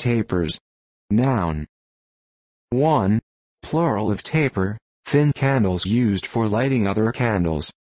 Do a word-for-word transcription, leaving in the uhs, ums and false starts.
Tapers. Noun. one. Plural of taper, thin candles used for lighting other candles.